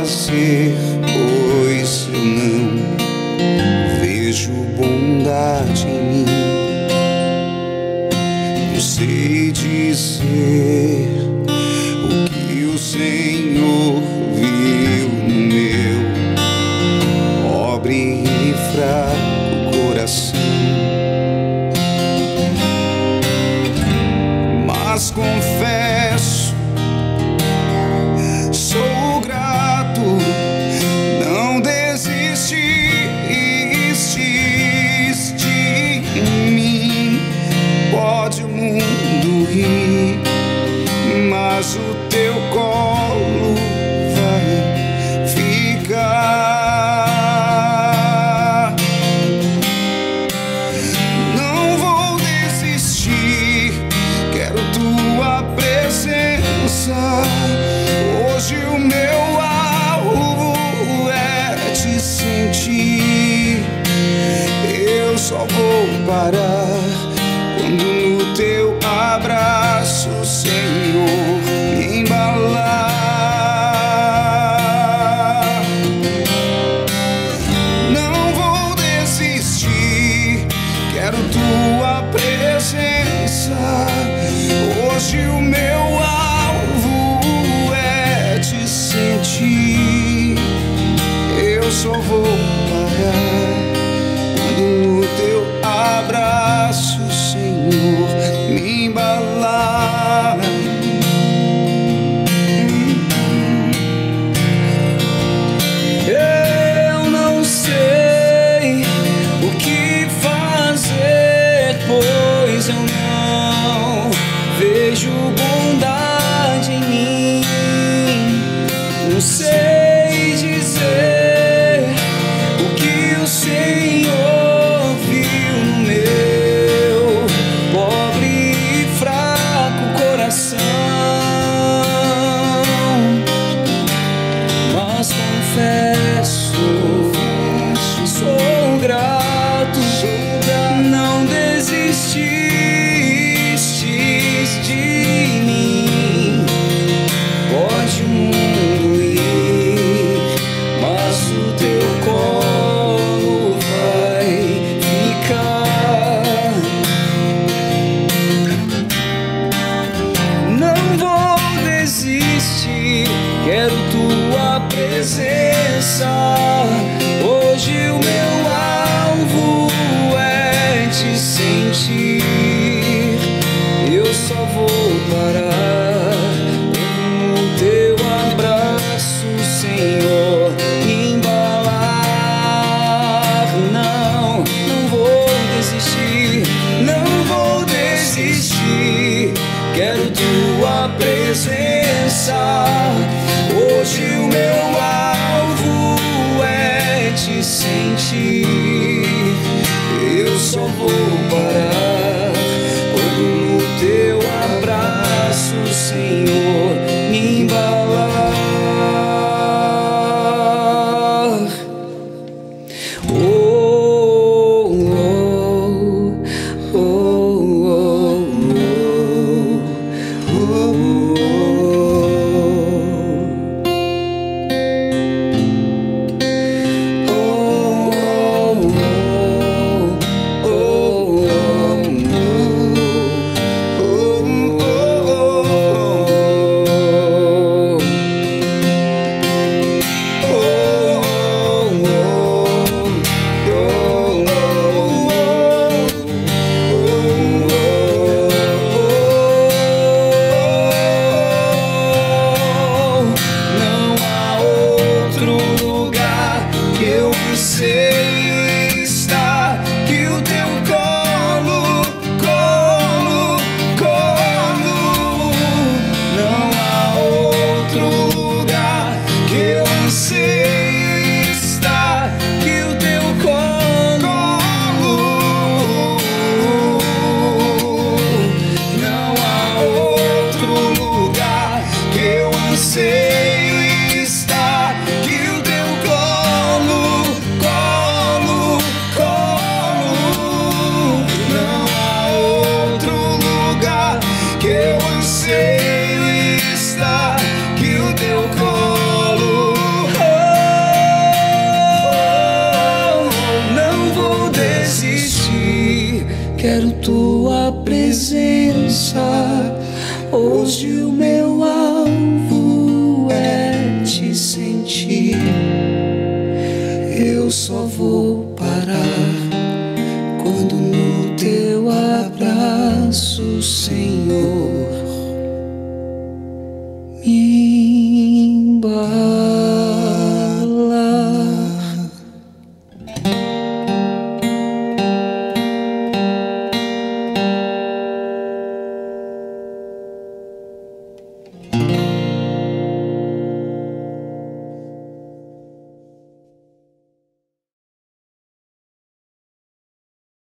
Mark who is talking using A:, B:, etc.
A: fazer, pois eu não vejo bondade em mim. Não sei dizer o que o Senhor viu no meu pobre e fraco coração, mas confesso, sou grato, não desististe de mim. Pode o mundo rir, mas o teu colo vai ficar. Não vou desistir, quero tua presença. Hoje o meu alvo é te sentir. Eu só vou parar quando no teu abraço, Senhor, me embalar. Não vou desistir, quero tua presença. Hoje o meu alvo é te sentir. Eu só vou parar quando no teu abraço, Senhor, me embalar. Eu não sei o que fazer, pois eu não vejo bondade em mim. Não sei dizer o que o Senhor viu no meu pobre e fraco coração, mas confesso, sou grato, não desististes de mim. Pode o mundo ir, mas o teu colo vai ficar. Não vou desistir, quero tua presença. Hoje o meu alvo é te sentir. Eu só vou parar no teu abraço, Senhor, me embalar. Não, não vou desistir, não vou desistir. Quero tua presença. Hoje o meu alvo é te sentir. Eu só vou parar quando no teu abraço, Senhor, me embalar. Oh, oh, oh, oh, oh, oh, oh. anseio está que o teu colo Hoje o meu alvo é te sentir. Eu só vou parar quando no teu abraço, Senhor.